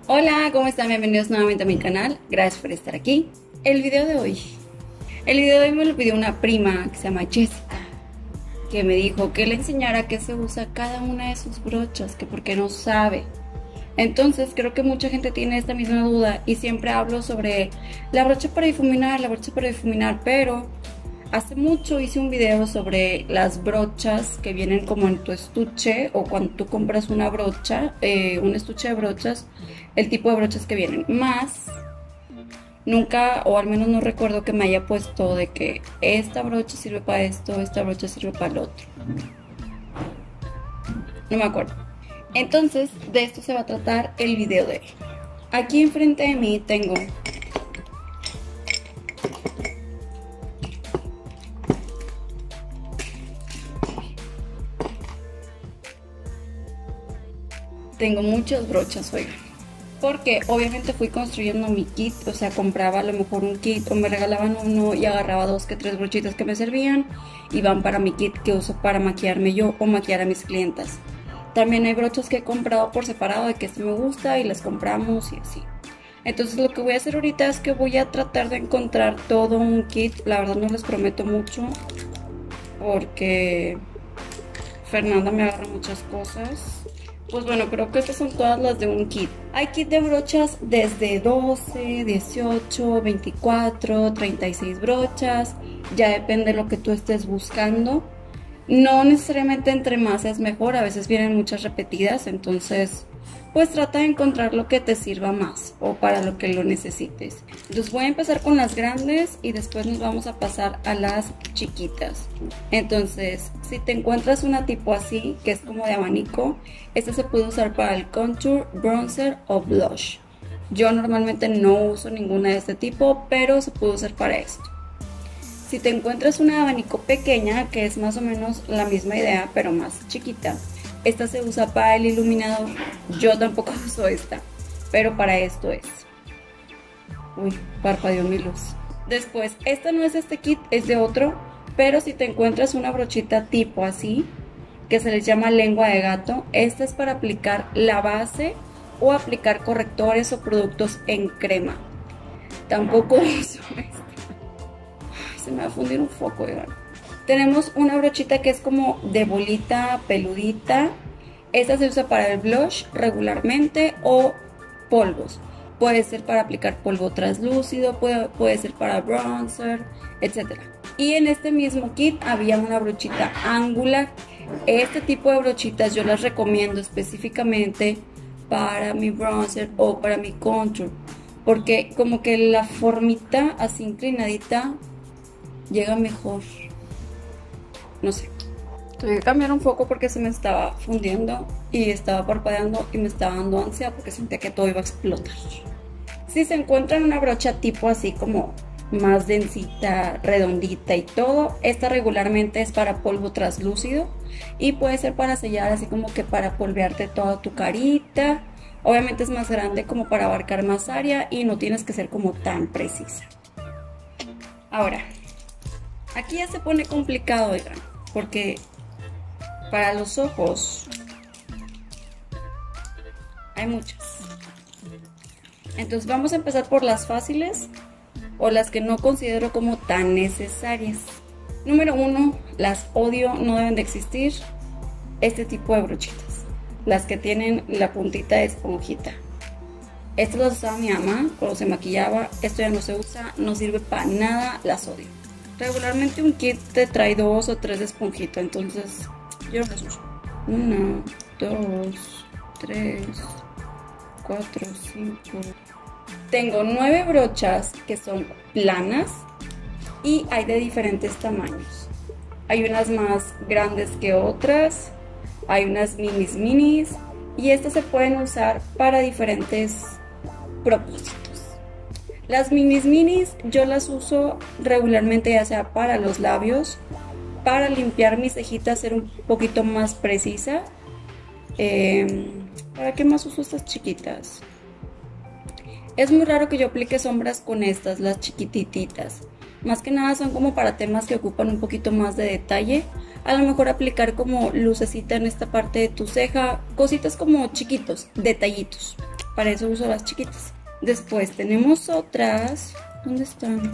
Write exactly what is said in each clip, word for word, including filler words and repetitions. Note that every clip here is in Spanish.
Hola, ¿cómo están? Bienvenidos nuevamente a mi canal. Gracias por estar aquí. El video de hoy. El video de hoy me lo pidió una prima que se llama Jessica, que me dijo que le enseñara qué se usa cada una de sus brochas, que porque no sabe. Entonces creo que mucha gente tiene esta misma duda y siempre hablo sobre la brocha para difuminar, la brocha para difuminar, pero hace mucho hice un video sobre las brochas que vienen como en tu estuche, o cuando tú compras una brocha, eh, un estuche de brochas, el tipo de brochas que vienen. Más, nunca, o al menos no recuerdo que me haya puesto de que esta brocha sirve para esto, esta brocha sirve para el otro. No me acuerdo. Entonces, de esto se va a tratar el video de hoy. Aquí enfrente de mí tengo Tengo muchas brochas, oigan, porque obviamente fui construyendo mi kit, o sea, compraba a lo mejor un kit o me regalaban uno y agarraba dos que tres brochitas que me servían y van para mi kit que uso para maquillarme yo o maquillar a mis clientas. También hay brochas que he comprado por separado de que este me gusta y las compramos y así. Entonces lo que voy a hacer ahorita es que voy a tratar de encontrar todo un kit. La verdad no les prometo mucho porque Fernanda me agarra muchas cosas. Pues bueno, creo que estas son todas las de un kit. Hay kit de brochas desde doce, dieciocho, veinticuatro, treinta y seis brochas. Ya depende de lo que tú estés buscando. No necesariamente entre más es mejor, a veces vienen muchas repetidas, entonces pues trata de encontrar lo que te sirva más o para lo que lo necesites. Entonces voy a empezar con las grandes y después nos vamos a pasar a las chiquitas. Entonces, si te encuentras una tipo así, que es como de abanico, esta se puede usar para el contour, bronzer o blush. Yo normalmente no uso ninguna de este tipo, pero se puede usar para esto. Si te encuentras una abanico pequeña, que es más o menos la misma idea, pero más chiquita, esta se usa para el iluminador. Yo tampoco uso esta, pero para esto es. Uy, parpadeó mi luz. Después, esta no es este kit, es de otro, pero si te encuentras una brochita tipo así, que se les llama lengua de gato, esta es para aplicar la base o aplicar correctores o productos en crema. Tampoco uso esta. Se me va a fundir un foco, ¿verdad? Tenemos una brochita que es como de bolita peludita. Esta se usa para el blush regularmente o polvos. Puede ser para aplicar polvo translúcido, puede, puede ser para bronzer, etcétera. Y en este mismo kit había una brochita angular. Este tipo de brochitas yo las recomiendo específicamente para mi bronzer o para mi contour, porque como que la formita así inclinadita llega mejor. No sé, tuve que cambiar un poco porque se me estaba fundiendo y estaba parpadeando y me estaba dando ansia porque sentía que todo iba a explotar. Si se encuentran una brocha tipo así como más densita, redondita y todo, esta regularmente es para polvo translúcido y puede ser para sellar, así como que para polvearte toda tu carita. Obviamente es más grande como para abarcar más área y no tienes que ser como tan precisa. Ahora, aquí ya se pone complicado, oigan, porque para los ojos hay muchas. Entonces vamos a empezar por las fáciles o las que no considero como tan necesarias. Número uno, las odio, no deben de existir este tipo de brochitas. Las que tienen la puntita de esponjita. Estas las usaba mi mamá cuando se maquillaba, esto ya no se usa, no sirve para nada, las odio. Regularmente un kit te trae dos o tres de esponjita, entonces yo no las uso. Una, dos, tres, cuatro, cinco. Tengo nueve brochas que son planas y hay de diferentes tamaños. Hay unas más grandes que otras, hay unas minis minis y estas se pueden usar para diferentes propósitos. Las minis minis yo las uso regularmente ya sea para los labios, para limpiar mis cejitas, ser un poquito más precisa. Eh, ¿Para qué más uso estas chiquitas? Es muy raro que yo aplique sombras con estas, las chiquititas. Más que nada son como para temas que ocupan un poquito más de detalle. A lo mejor aplicar como lucecita en esta parte de tu ceja, cositas como chiquitos, detallitos. para eso uso las chiquitas. Después tenemos otras. ¿Dónde están?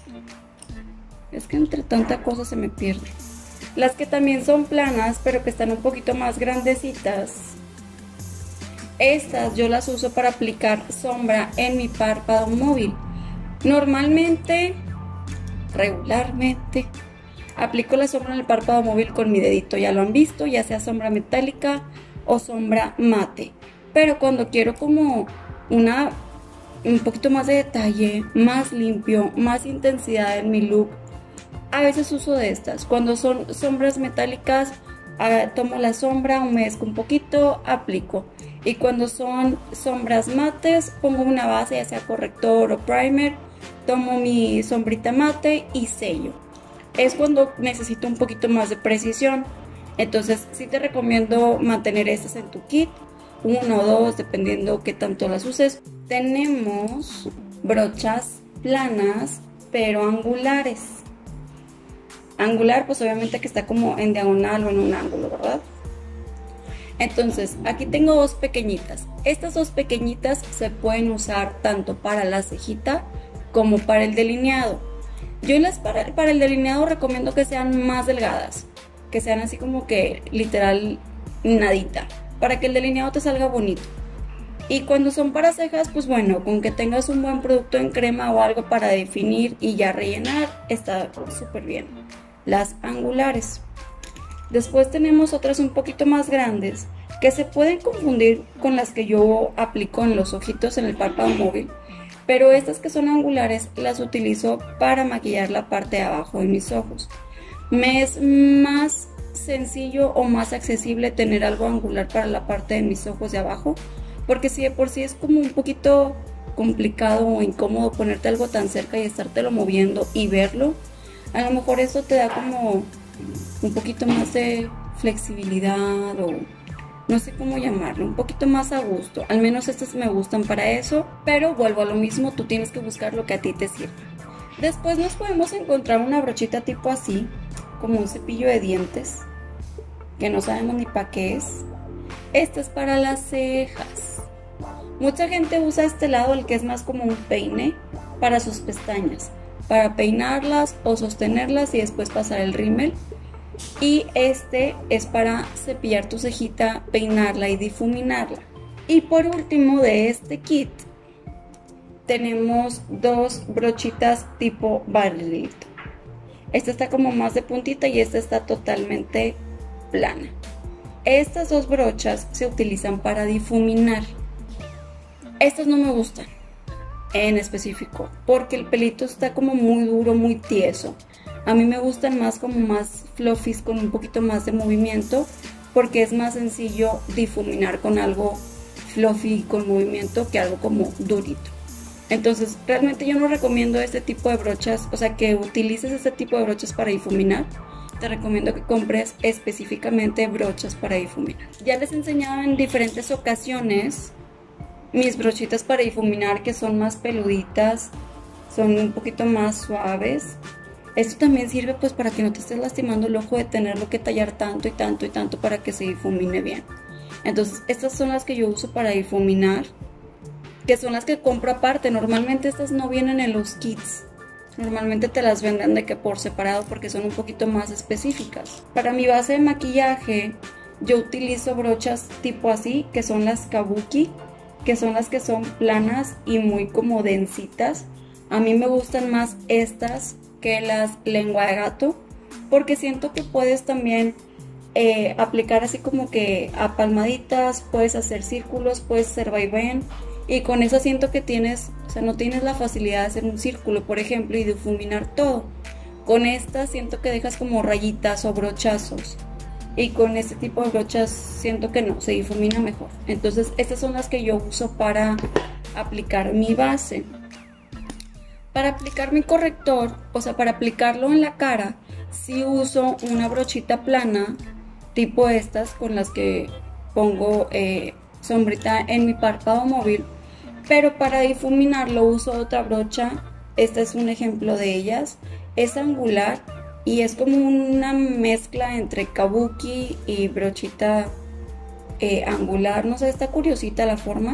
Es que entre tanta cosa se me pierde. Las que también son planas, pero que están un poquito más grandecitas. Estas yo las uso para aplicar sombra en mi párpado móvil. Normalmente, regularmente, aplico la sombra en el párpado móvil con mi dedito. Ya lo han visto, ya sea sombra metálica o sombra mate. Pero cuando quiero como una, un poquito más de detalle, más limpio, más intensidad en mi look, a veces uso de estas. Cuando son sombras metálicas, uh, tomo la sombra, humedezco un poquito, aplico. Y cuando son sombras mates, pongo una base, ya sea corrector o primer, tomo mi sombrita mate y sello. Es cuando necesito un poquito más de precisión. Entonces sí te recomiendo mantener estas en tu kit, uno o dos, dependiendo qué tanto las uses. Tenemos brochas planas, pero angulares. Angular, pues obviamente que está como en diagonal o en un ángulo, ¿verdad? Entonces, aquí tengo dos pequeñitas. Estas dos pequeñitas se pueden usar tanto para la cejita como para el delineado. Yo las para, para el delineado recomiendo que sean más delgadas, que sean así como que literal nadita, para que el delineado te salga bonito. Y cuando son para cejas, pues bueno, con que tengas un buen producto en crema o algo para definir y ya rellenar, está súper bien. Las angulares. Después tenemos otras un poquito más grandes que se pueden confundir con las que yo aplico en los ojitos en el párpado móvil, pero estas que son angulares las utilizo para maquillar la parte de abajo de mis ojos. Me es más sencillo o más accesible tener algo angular para la parte de mis ojos de abajo, porque si de por sí es como un poquito complicado o incómodo ponerte algo tan cerca y estártelo moviendo y verlo, a lo mejor eso te da como un poquito más de flexibilidad o no sé cómo llamarlo, un poquito más a gusto. Al menos estas me gustan para eso, pero vuelvo a lo mismo, tú tienes que buscar lo que a ti te sirva. Después nos podemos encontrar una brochita tipo así, como un cepillo de dientes, que no sabemos ni para qué es. Esta es para las cejas. Mucha gente usa este lado, el que es más como un peine, para sus pestañas, para peinarlas o sostenerlas y después pasar el rímel. Y este es para cepillar tu cejita, peinarla y difuminarla. Y por último de este kit tenemos dos brochitas tipo barrilito. Esta está como más de puntita y esta está totalmente plana. Estas dos brochas se utilizan para difuminar. Estas no me gustan en específico porque el pelito está como muy duro, muy tieso. A mí me gustan más como más fluffies, con un poquito más de movimiento, porque es más sencillo difuminar con algo fluffy con movimiento que algo como durito. Entonces realmente yo no recomiendo este tipo de brochas, o sea que utilices este tipo de brochas para difuminar. Te recomiendo que compres específicamente brochas para difuminar. Ya les he enseñado en diferentes ocasiones mis brochitas para difuminar, que son más peluditas, son un poquito más suaves. Esto también sirve pues para que no te estés lastimando el ojo de tenerlo que tallar tanto y tanto y tanto para que se difumine bien. Entonces estas son las que yo uso para difuminar, que son las que compro aparte. Normalmente estas no vienen en los kits, normalmente te las venden de que por separado porque son un poquito más específicas. Para mi base de maquillaje yo utilizo brochas tipo así, que son las kabuki, que son las que son planas y muy como densitas. A mí me gustan más estas que las lengua de gato, porque siento que puedes también eh, aplicar así como que a palmaditas, puedes hacer círculos, puedes hacer vaivén, y con eso siento que tienes, o sea, no tienes la facilidad de hacer un círculo, por ejemplo, y difuminar todo. Con esta siento que dejas como rayitas o brochazos, y con este tipo de brochas siento que no, se difumina mejor. Entonces estas son las que yo uso para aplicar mi base. Para aplicar mi corrector, o sea, para aplicarlo en la cara, sí uso una brochita plana, tipo estas con las que pongo eh, sombrita en mi párpado móvil, pero para difuminarlo uso otra brocha. Esta es un ejemplo de ellas, es angular y es como una mezcla entre kabuki y brochita eh, angular, no sé, está curiosita la forma.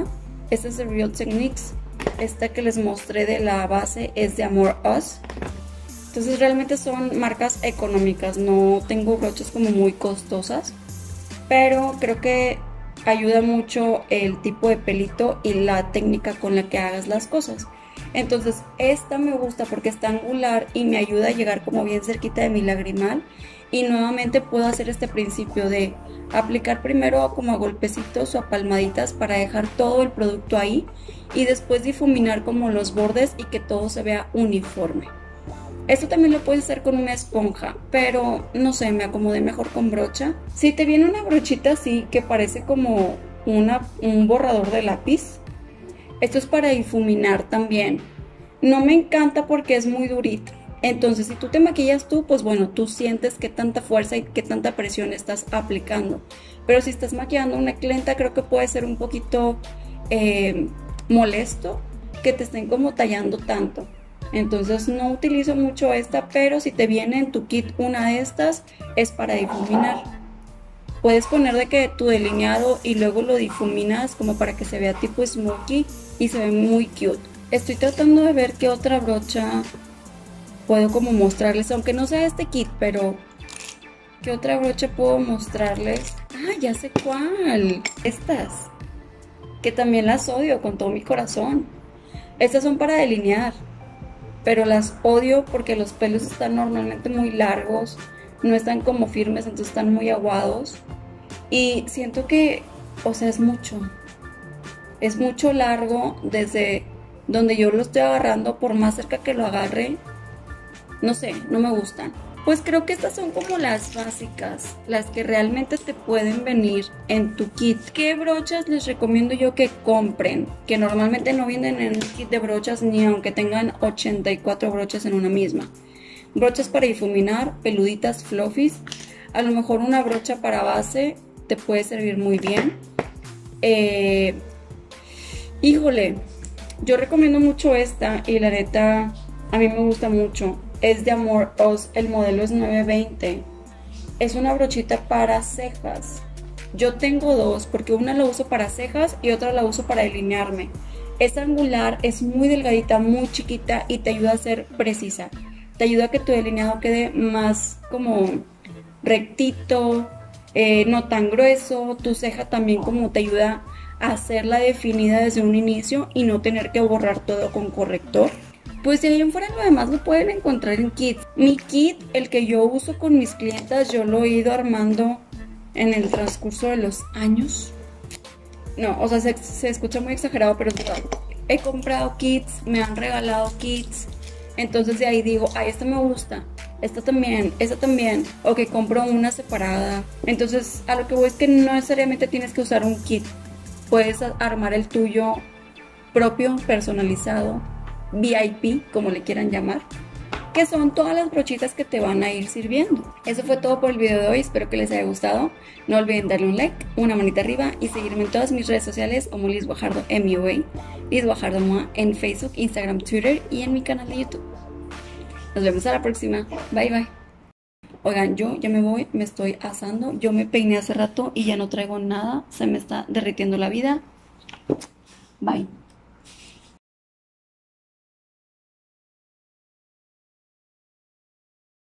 Este es de Real Techniques. Esta que les mostré de la base es de Amor Us. Entonces realmente son marcas económicas, no tengo brochas como muy costosas, pero creo que ayuda mucho el tipo de pelito y la técnica con la que hagas las cosas. Entonces esta me gusta porque está angular y me ayuda a llegar como bien cerquita de mi lagrimal, y nuevamente puedo hacer este principio de aplicar primero como a golpecitos o a palmaditas para dejar todo el producto ahí y después difuminar como los bordes y que todo se vea uniforme. Esto también lo puedes hacer con una esponja, pero no sé, me acomodé mejor con brocha. Si te viene una brochita así que parece como una, un borrador de lápiz, esto es para difuminar también. No me encanta porque es muy durito. Entonces si tú te maquillas tú, pues bueno, tú sientes qué tanta fuerza y qué tanta presión estás aplicando. Pero si estás maquillando a una clienta, creo que puede ser un poquito eh, molesto que te estén como tallando tanto. Entonces no utilizo mucho esta, pero si te viene en tu kit una de estas, es para difuminar. Puedes poner de que tu delineado y luego lo difuminas como para que se vea tipo smokey y se ve muy cute. Estoy tratando de ver qué otra brocha puedo como mostrarles, aunque no sea este kit, pero qué otra brocha puedo mostrarles. Ah, ya sé cuál. Estas, que también las odio con todo mi corazón. Estas son para delinear, pero las odio porque los pelos están normalmente muy largos, no están como firmes, entonces están muy aguados y siento que, o sea, es mucho, es mucho largo desde donde yo lo estoy agarrando, por más cerca que lo agarre, no sé, no me gustan. Pues creo que estas son como las básicas, las que realmente te pueden venir en tu kit. ¿Qué brochas les recomiendo yo que compren? Que normalmente no vienen en un kit de brochas ni aunque tengan ochenta y cuatro brochas en una misma. Brochas para difuminar, peluditas, fluffies. A lo mejor una brocha para base te puede servir muy bien. Eh, híjole, yo recomiendo mucho esta y la neta a mí me gusta mucho. Es de Amor Us, el modelo es nueve veinte. Es una brochita para cejas. Yo tengo dos porque una la uso para cejas y otra la uso para delinearme. Es angular, es muy delgadita, muy chiquita y te ayuda a ser precisa. Te ayuda a que tu delineado quede más como rectito, eh, no tan grueso. Tu ceja también como te ayuda a hacerla definida desde un inicio y no tener que borrar todo con corrector. Pues de ahí en fuera lo demás lo pueden encontrar en kits. Mi kit, el que yo uso con mis clientas, yo lo he ido armando en el transcurso de los años. No, o sea, se, se escucha muy exagerado, pero es verdad. He comprado kits, me han regalado kits. Entonces de ahí digo, ay, esta me gusta, esta también, esta también. O que compro una separada. Entonces a lo que voy es que no necesariamente tienes que usar un kit. Puedes armar el tuyo propio, personalizado, V I P, como le quieran llamar, que son todas las brochitas que te van a ir sirviendo. Eso fue todo por el video de hoy, espero que les haya gustado. No olviden darle un like, una manita arriba y seguirme en todas mis redes sociales como Liz Guajardo M U A, Liz Guajardo M U A en Facebook, Instagram, Twitter y en mi canal de YouTube. Nos vemos a la próxima, bye bye. Oigan, yo ya me voy, me estoy asando, yo me peiné hace rato y ya no traigo nada, se me está derritiendo la vida. Bye.